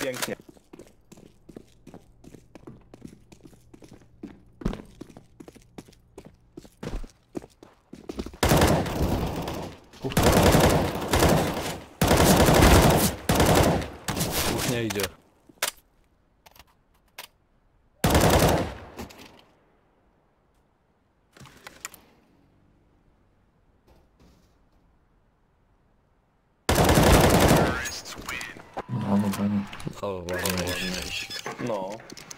pięknie. Kuchnia idzie. No, dobra, nie. O, ładnie. No.